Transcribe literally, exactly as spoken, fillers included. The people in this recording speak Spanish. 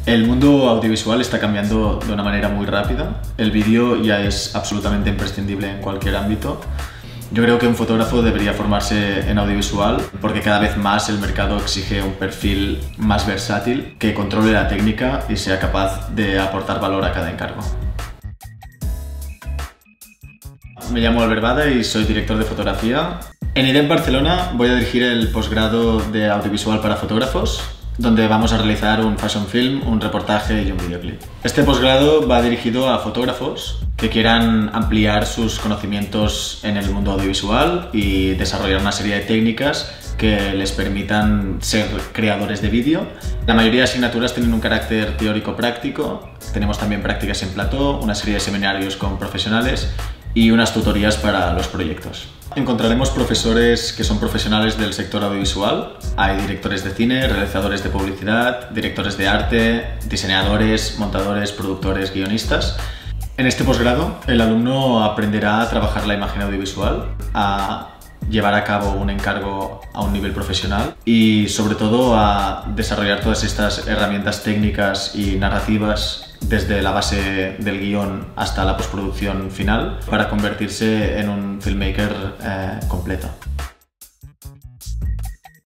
El mundo audiovisual está cambiando de una manera muy rápida. El vídeo ya es absolutamente imprescindible en cualquier ámbito. Yo creo que un fotógrafo debería formarse en audiovisual porque cada vez más el mercado exige un perfil más versátil, que controle la técnica y sea capaz de aportar valor a cada encargo. Me llamo Albert Bada y soy director de fotografía. En I D E M Barcelona voy a dirigir el posgrado de audiovisual para fotógrafos, donde vamos a realizar un fashion film, un reportaje y un videoclip. Este posgrado va dirigido a fotógrafos que quieran ampliar sus conocimientos en el mundo audiovisual y desarrollar una serie de técnicas que les permitan ser creadores de vídeo. La mayoría de asignaturas tienen un carácter teórico-práctico. Tenemos también prácticas en plató, una serie de seminarios con profesionales y unas tutorías para los proyectos. Encontraremos profesores que son profesionales del sector audiovisual. Hay directores de cine, realizadores de publicidad, directores de arte, diseñadores, montadores, productores, guionistas. En este posgrado, el alumno aprenderá a trabajar la imagen audiovisual, a llevar a cabo un encargo a un nivel profesional y, sobre todo, a desarrollar todas estas herramientas técnicas y narrativas desde la base del guión hasta la postproducción final para convertirse en un filmmaker eh, completo.